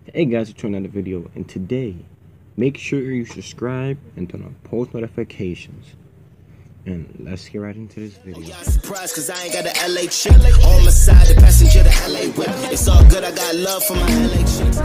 Hey guys, it's another video, and today make sure you subscribe and turn on post notifications. And let's get right into this video. Y'all surprised cause I ain't got an LA chick on my side, the passenger the LA whip. It's all good, I got love for my LA chicks.